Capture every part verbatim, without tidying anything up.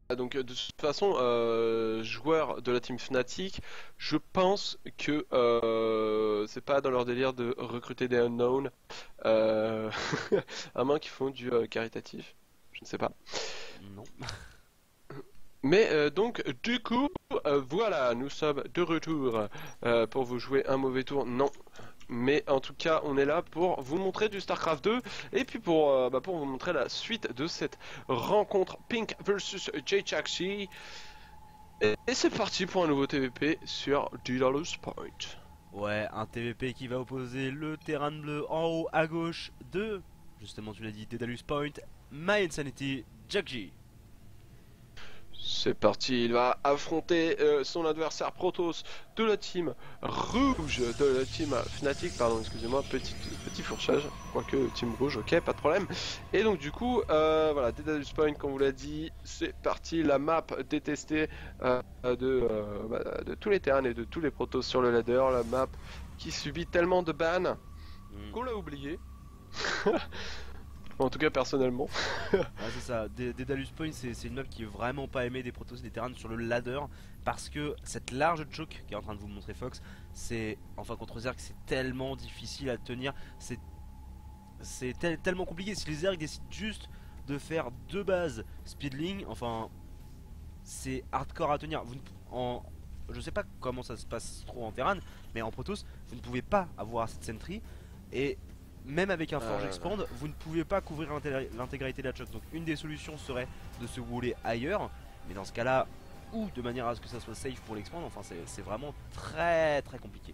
donc de toute façon, euh, joueurs de la team Fnatic, je pense que euh, c'est pas dans leur délire de recruter des unknowns, euh, à moins qu'ils font du euh, caritatif, je ne sais pas. Non. Mais euh, donc du coup, euh, voilà, nous sommes de retour euh, pour vous jouer un mauvais tour. Non, mais en tout cas, on est là pour vous montrer du StarCraft deux et puis pour, euh, bah, pour vous montrer la suite de cette rencontre Pink versus J-Chaxi. Et, et c'est parti pour un nouveau T V P sur Daedalus Point. Ouais, un T V P qui va opposer le terrain bleu en haut à gauche de, justement tu l'as dit, Daedalus Point, My Insanity, Jaggi. C'est parti, il va affronter euh, son adversaire Protoss de la team rouge, de la team Fnatic, pardon, excusez-moi, petit, petit fourchage, quoique team rouge, ok, pas de problème. Et donc du coup, euh, voilà, Daedalus Point, comme vous l'a dit, c'est parti, la map détestée euh, de, euh, bah, de tous les terrains et de tous les Protoss sur le ladder, la map qui subit tellement de bans Hmm. qu'on l'a oublié, en tout cas personnellement. Ouais, c'est ça, Dé- Daedalus Point c'est c'est une map qui est vraiment pas aimée des Protoss et des Terrans sur le ladder parce que cette large choke qui est en train de vous montrer Fox, c'est, enfin contre Zerg, c'est tellement difficile à tenir, c'est c'est tel- tellement compliqué. Si les Zerg décident juste de faire deux bases speedling, enfin c'est hardcore à tenir. Vous ne- en, je sais pas comment ça se passe trop en Terran, mais en Protoss, vous ne pouvez pas avoir assez de sentry. Et même avec un Forge Euh, Expand, vous ne pouvez pas couvrir l'inté- l'intégralité de la choc. Donc une des solutions serait de se wooler ailleurs. Mais dans ce cas-là, ou de manière à ce que ça soit safe pour l'expand, enfin c'est c'est vraiment très très compliqué.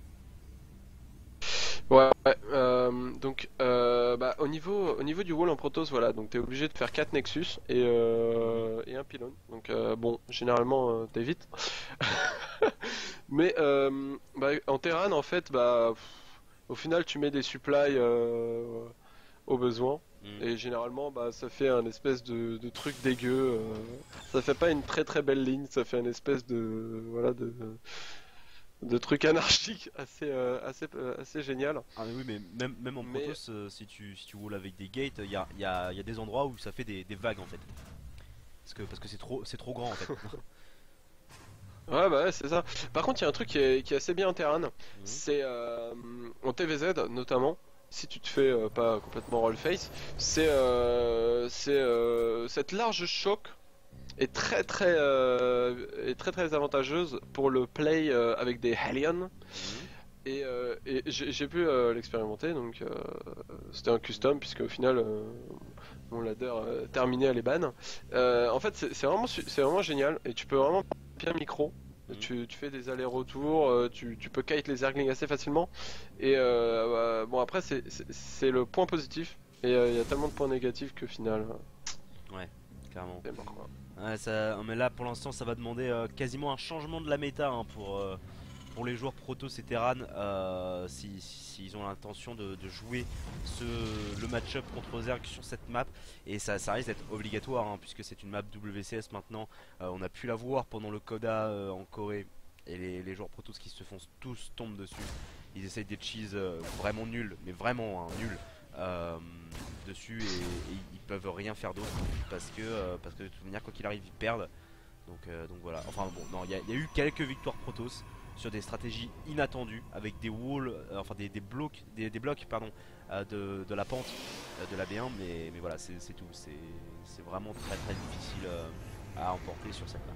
Ouais, ouais, euh, donc euh, bah, au niveau, au niveau du wall en Protoss, voilà, donc t'es obligé de faire quatre Nexus et, Mhm. euh, et un pylône. Donc euh, bon, généralement euh, t'évites. Mais euh, bah, en Terran, en fait, bah, pff, au final tu mets des supplies euh, au besoin. Mhm. Et généralement, bah, ça fait un espèce de, de truc dégueu. euh, ça fait pas une très très belle ligne, ça fait une espèce de voilà de, de truc anarchique assez euh, assez euh, assez génial. Ah mais oui, mais même, même en Mais Protoss, euh, si tu, si tu roules avec des gates, il y a, y a- y a des endroits où ça fait des, des vagues en fait. Parce que parce que c'est trop, c'est trop grand en fait. ouais, bah ouais, c'est ça. Par contre, il y a un truc qui est, qui est assez bien en Terran, Mhm. c'est euh, en T V Z notamment. Si tu te fais euh, pas complètement roll face, c'est euh, c'est euh, cette large choc est très très euh, est très très avantageuse pour le play euh, avec des Hellion Mhm. et, euh, et j'ai j'ai pu euh, l'expérimenter donc euh, c'était un custom puisque au final euh, mon ladder euh, terminé à les ban. Euh, en fait c'est c'est vraiment su- c'est vraiment génial et tu peux vraiment bien micro. Mhm. Tu, tu fais des allers-retours, euh, tu, tu peux kite les Zerglings assez facilement. Et euh, bah, bon après c'est c'est- c'est le point positif. Et euh, il y a tellement de points négatifs que final euh, Ouais, clairement. c'est mort quoi. Ouais, ça, mais là pour l'instant ça va demander euh, quasiment un changement de la méta hein, pour, euh, pour les joueurs Protoss et Terran euh, si- si- s'ils ont l'intention de, de jouer ce, le match-up contre Zerg sur cette map. Et ça, ça risque d'être obligatoire hein, puisque c'est une map W C S maintenant. Euh, on a pu la voir pendant le Coda euh, en Corée. Et les, les joueurs Protoss qui se font tous tombent dessus. Ils essayent des cheese euh, vraiment nuls, mais vraiment hein, nuls. euh, Dessus et, et ils peuvent rien faire d'autre parce que euh, parce que de toute manière quoi qu'il arrive ils perdent donc euh, donc voilà enfin bon non il y, a- il y a eu quelques victoires Protoss sur des stratégies inattendues avec des walls euh, enfin des, des blocs des, des blocs pardon euh, de, de la pente euh, de la B un mais, mais voilà c'est c'est tout c'est c'est vraiment très très difficile euh, à emporter sur cette map.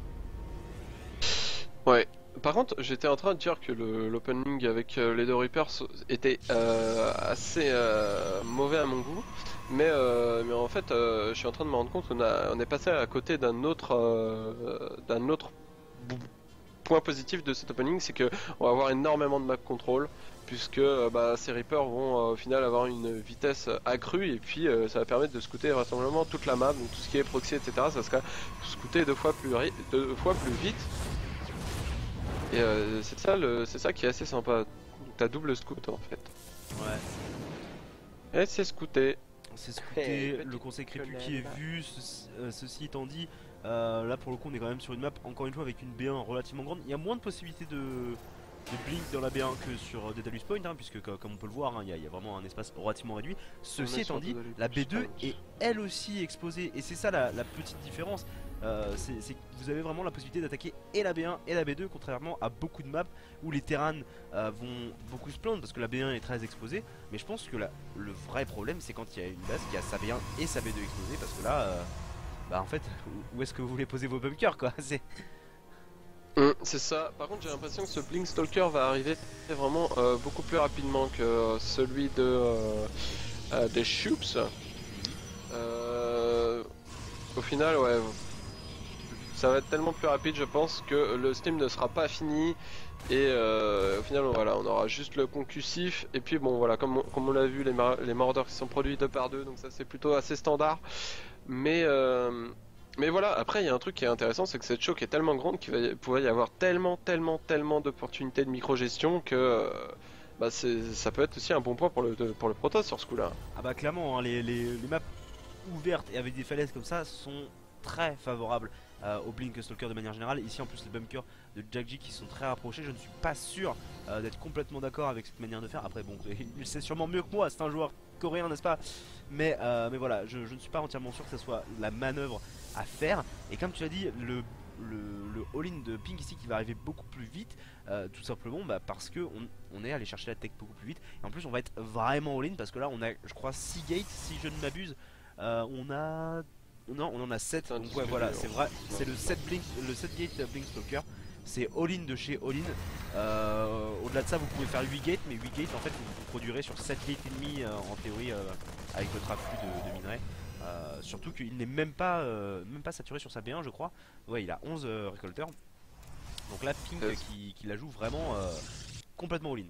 Ouais. Par contre, j'étais en train de dire que le- l'opening avec euh, les deux Reapers était euh, assez euh, mauvais à mon goût, mais, euh, mais en fait, euh, je suis en train de me rendre compte qu'on a, on est passé à côté d'un autre, euh, d'un autre bou- point positif de cet opening, c'est que on va avoir énormément de map control, puisque euh, bah, ces Reapers vont euh, au final avoir une vitesse accrue, et puis euh, ça va permettre de scouter vraisemblablement toute la map, donc tout ce qui est proxy, et cetera. Ça sera scouté deux fois plus, ri- deux fois plus vite. Et euh, c'est ça le, c'est ça qui est assez sympa. T'as double scout en fait. Ouais, Et c'est scouté. c'est Hey, scouté, le petite conseil crépu qui est colère. vu, ceci, euh, ceci étant dit, euh, là pour le coup on est quand même sur une map encore une fois avec une B un relativement grande. Il y a moins de possibilités de, de blink dans la B un que sur euh, Daedalus Point, hein, puisque co- comme on peut le voir, hein, il y, a- il y a vraiment un espace relativement réduit. On Ceci est étant sur dit, Dodali la B deux Point. est elle aussi exposée, et c'est ça la, la petite différence. euh, c'est c'est que vous avez vraiment la possibilité d'attaquer et la B un et la B deux, contrairement à beaucoup de maps où les Terran euh, vont beaucoup se plaindre parce que la B un est très exposée. Mais je pense que la, le vrai problème c'est quand il y a une base qui a sa B un et sa B deux exposée, parce que là, euh, bah en fait, où est-ce que vous voulez poser vos bunkers quoi? C'est Hum, c'est ça. Par contre, j'ai l'impression que ce Blink Stalker va arriver vraiment euh, beaucoup plus rapidement que euh, celui de euh, euh, des Shoops. Euh, Au final, ouais, ça va être tellement plus rapide, je pense, que le Steam ne sera pas fini. Et euh, au final, voilà, on aura juste le concussif. Et puis, bon, voilà, comme on, comme on l'a vu, les, mar les maraudeurs qui sont produits deux par deux, donc ça, c'est plutôt assez standard. Mais, euh, mais voilà, après, il y a un truc qui est intéressant, c'est que cette choke est tellement grande qu'il va y, pourrait y avoir tellement, tellement, tellement d'opportunités de micro-gestion que euh, bah, ça peut être aussi un bon point pour le, pour le Protoss sur ce coup-là. ah bah clairement, hein, les, les, les maps ouvertes et avec des falaises comme ça sont très favorables euh, au Blink Stalker de manière générale. Ici en plus les bunkers de Jack-G qui sont très rapprochés, je ne suis pas sûr euh, d'être complètement d'accord avec cette manière de faire. Après bon, il sait sûrement mieux que moi, c'est un joueur coréen n'est-ce pas, mais, euh, mais voilà, je, je ne suis pas entièrement sûr que ce soit la manœuvre à faire. Et comme tu l'as dit, le le, le all-in de Pink ici qui va arriver beaucoup plus vite, euh, tout simplement bah, parce que on, on est allé chercher la tech beaucoup plus vite. Et en plus on va être vraiment all-in parce que là on a je crois six gates si je ne m'abuse. Euh, on a non, on en a sept. Donc ouais, voilà, c'est vrai, c'est le sept blink, le sept gate Blink Stalker. C'est all-in de chez all-in. Euh, Au-delà de ça, vous pouvez faire huit gates, mais huit gates en fait vous, vous produirez sur sept gates et demi euh, en théorie euh, avec votre afflux de, de minerais. Euh, surtout qu'il n'est même pas euh, même pas saturé sur sa B un, je crois. Ouais, il a onze euh, récolteurs. Donc là, Pink Euh, qui, qui la joue vraiment euh, complètement all-in.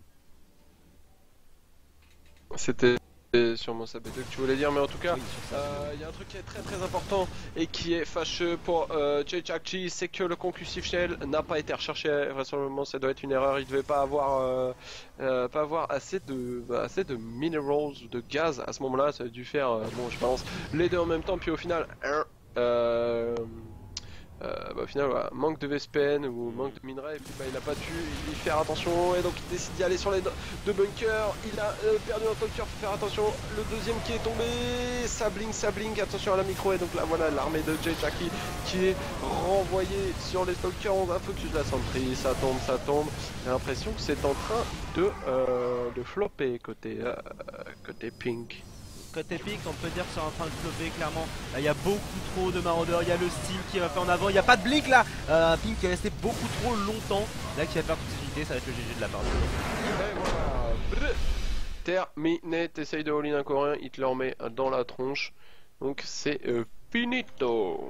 C'était sûrement ça B deux que tu voulais dire, mais en tout cas, Oui, sur ça. euh, il y a un truc qui est très très important et qui est fâcheux pour euh, Jaychakchi, c'est que le concussif shell n'a pas été recherché. Vraisemblablement, ça doit être une erreur. Il devait pas avoir, euh, euh, pas avoir assez de, bah, assez de minerals ou de gaz à ce moment-là. Ça a dû faire, euh, bon, je pense, les deux en même temps. Puis au final, euh, Euh, bah, au final, voilà, manque de V S P N ou manque de minerais, et puis bah, il a pas dû y faire attention, et donc il décide d'y aller sur les deux bunkers. Il a euh, perdu un stalker, faut faire attention. Le deuxième qui est tombé, ça blink, ça blink, attention à la micro, et donc là voilà l'armée de Jaychakchi qui est renvoyée sur les stalkers. On va focus la sentry, ça tombe, ça tombe. J'ai l'impression que c'est en train de, euh, de flopper côté, euh, côté Pink. Côté Pink, on peut dire que c'est en train de flopper clairement. Là, il y a beaucoup trop de maraudeurs. Il y a le style qui va faire en avant. Il n'y a pas de blink là. Euh, Pink qui est resté beaucoup trop longtemps. Là, qui va perdre toutes ses unités. Ça va être le G G de la part de Et voilà. Brr. Terminé, t'essayes de all-in un coréen, il te le remet dans la tronche. Donc c'est euh, finito.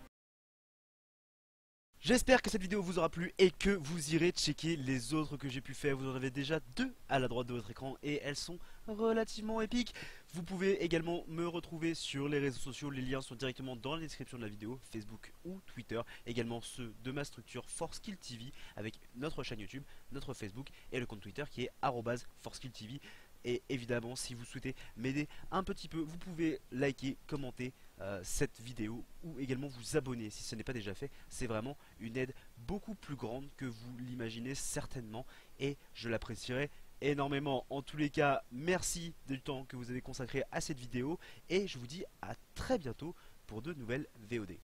J'espère que cette vidéo vous aura plu et que vous irez checker les autres que j'ai pu faire. Vous en avez déjà deux à la droite de votre écran et elles sont relativement épiques. Vous pouvez également me retrouver sur les réseaux sociaux. Les liens sont directement dans la description de la vidéo, Facebook ou Twitter. Également ceux de ma structure ForceKill T V avec notre chaîne YouTube, notre Facebook et le compte Twitter qui est arobase ForceKill T V. Et évidemment, si vous souhaitez m'aider un petit peu, vous pouvez liker, commenter euh, cette vidéo ou également vous abonner si ce n'est pas déjà fait. C'est vraiment une aide beaucoup plus grande que vous l'imaginez certainement et je l'apprécierai énormément. En tous les cas, merci du temps que vous avez consacré à cette vidéo et je vous dis à très bientôt pour de nouvelles V O D.